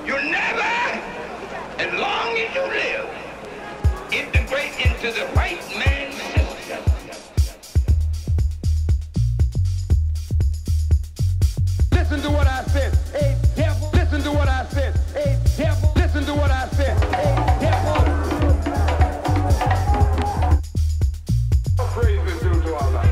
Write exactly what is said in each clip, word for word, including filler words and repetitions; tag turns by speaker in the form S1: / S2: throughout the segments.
S1: You never, as long as you live, integrate into the white man's system.
S2: Listen to what I said. Hey, devil. Listen to what I said. Hey, devil. Listen to what I said. Hey, devil. Praise is due to Allah.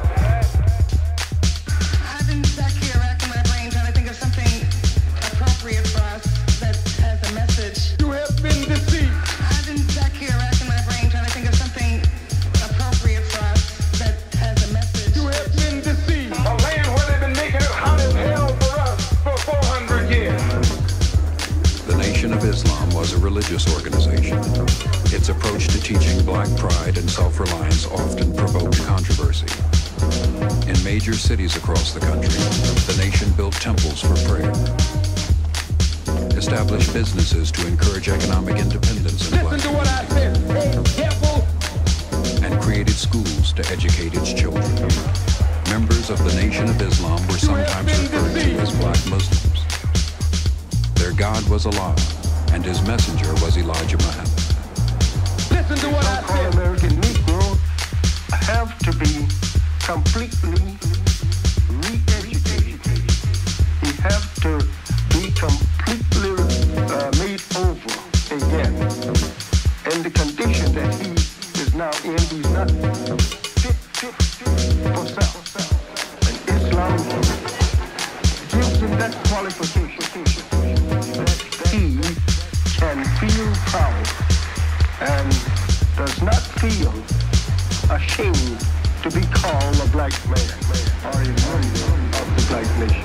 S3: I've been stuck here racking my brain trying to think of something appropriate for us that has a message.
S2: You have been deceived.
S3: I've been stuck here racking my brain trying to think of something appropriate for us that has a message.
S2: You have been deceived. A land where they've been making it hot as hell for us for four hundred years.
S4: The Nation of Islam was a religious organization. Its approach to teaching black pride and self-reliance often provoked controversy. In major cities across the country, the nation built temples for prayer, established businesses to encourage economic independence in black
S2: Listen to what I said. Hey, devil.
S4: and created schools to educate its children. Members of the Nation of Islam were sometimes referred to as black Muslims. Their God was Allah, and his messenger was Elijah Muhammad.
S2: Listen to what I
S5: So-called
S2: said.
S5: American Negro have to be completely re-educated. He have to be completely uh, made over again. And the condition that he is now in, he's not fit, fit, fit for self. And Islam gives him that qualification that he can feel proud and does not feel ashamed to be called a black man or a member of the black nation.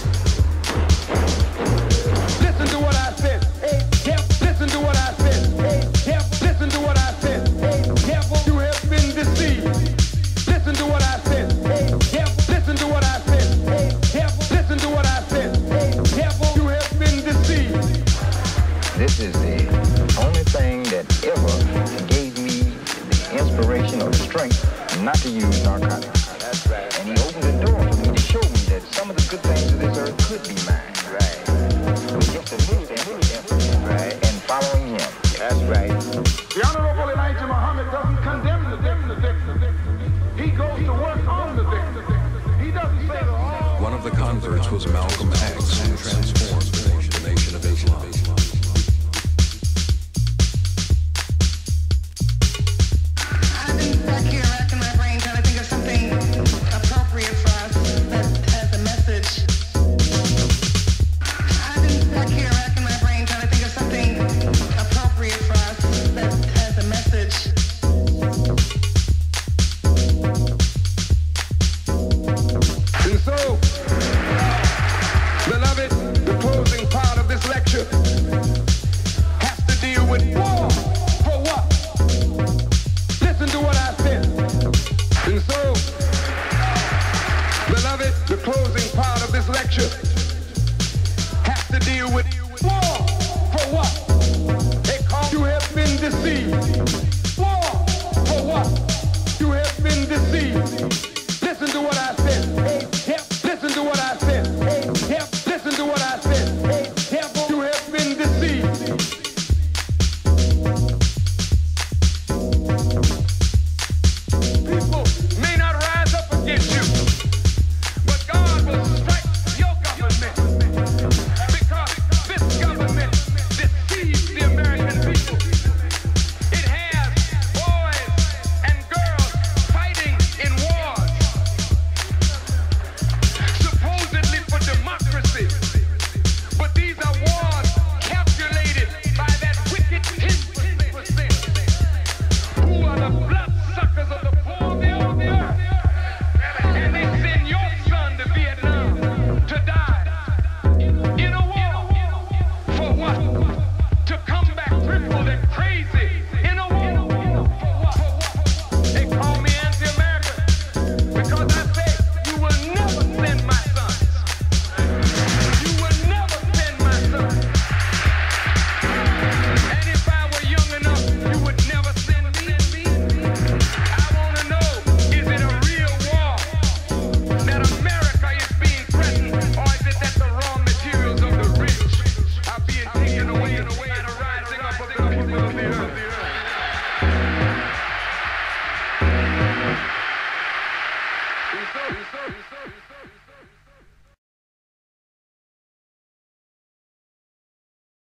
S2: Listen to what I said. Hey, devil. Listen to what I said. Hey, devil. Listen to what I said. Hey, devil. You have been deceived. Listen to what I said. Hey, devil. Listen to what I said. Hey, devil. Listen to what I said. Hey, devil. You have been deceived.
S6: This is the only thing that ever gave me the inspiration or the strength not to use narcotics. That's right. And he opened the door for me to show me that some of the good things of this earth could be mine. Right. With just a little effort. Right. And following him. That's right.
S2: The Honorable Elijah Muhammad doesn't condemn the victim. He goes to work on the victim. He doesn't say to all.
S4: One of the converts was Malcolm X, who transformed the Nation of Islam.
S3: I've been stuck here racking my brain trying to think of something appropriate for us that has a message. I've been stuck here racking my brain trying to think of something appropriate for us that has a message.
S2: And so, beloved, the closing part of this lecture has to deal with war. For what? Listen to what I said. And so, beloved, the closing part of this lecture has to deal with war. For what? They call you have been deceived. War. For what? You have been deceived. Listen to what I said. Hey, devil. Listen to what I said. Hey, devil. Listen to what I said. Hey, devil. You have been deceived. People may not rise up against you, but God will strike your government because this government deceives the American people. It so, so, so.